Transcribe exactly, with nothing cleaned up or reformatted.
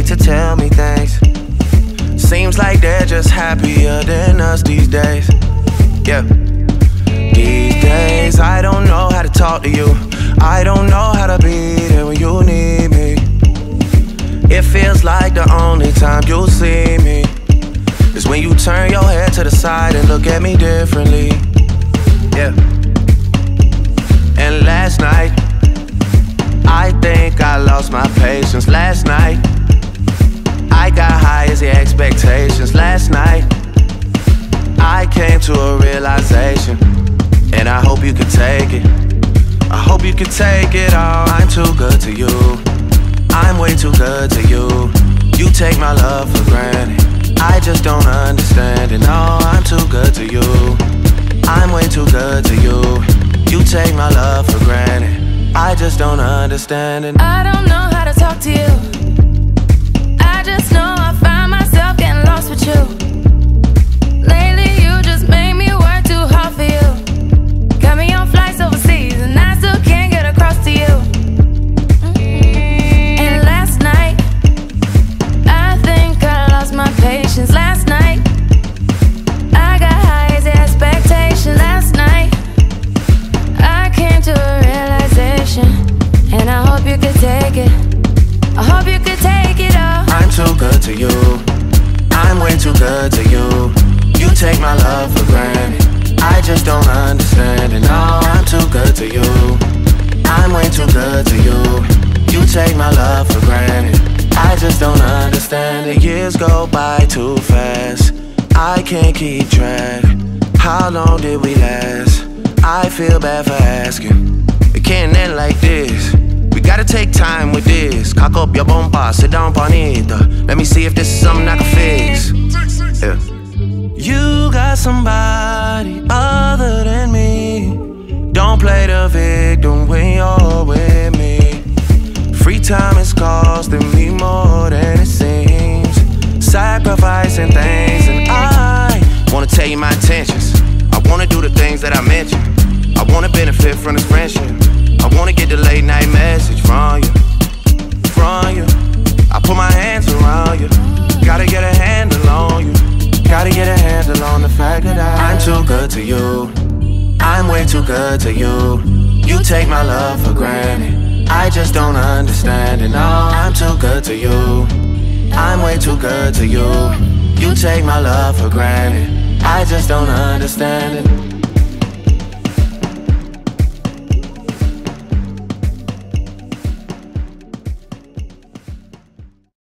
need to tell me things. Seems like they're just happier than us these days. Yeah. These days I don't know how to talk to you. I don't know how to be there when you need me. It feels like the only time you'll see me is when you turn your head to the side and look at me differently. Yeah. And last night, I think I lost my patience. Last night, I got high as the expectations. Last night, I came to a realization, and I hope you can take it. I hope you can take it all. I'm too good to you. I'm way too good to you. You take my love for granted. I just don't understand it. No, I'm too good to you. I'm way too good to you. You take my love for granted. I just don't understand it. I don't know how to talk to you. I just know I find myself getting lost with you. Lately you just made me work too hard for you. Got me on flights overseas and I still can't get across to you. And last night, I think I lost my patience. Last night, I got high as the expectation. Last night, I came to a realization, and I hope you could take it. I hope you could take it all. I'm too good to you. I'm way too good to you. You take my love for granted. I just don't understand it. No, I'm too good to you. I'm way too good to you. You take my love for granted. I just don't understand it. Years go by too fast. I can't keep track. How long did we last? I feel bad for asking. It can't end like this. We gotta take time with this. Cock up your bomba, sit down bonita. Let me see if this is something I can fix. Yeah. You got somebody other than me. Don't play the victim when you're with me. Free time is costing me more than it seems. Sacrificing things, and I wanna tell you my intentions. I wanna do the things that I mentioned. I wanna benefit from this friendship. I wanna get the late night message from you, from you. I put my hands around you. Gotta get a handle on you. Gotta get a handle on the fact that I I'm too good to you. I'm way too good to you. You take my love for granted. I just don't understand it. No, I'm too good to you. I'm way too good to you. You take my love for granted. I just don't understand it.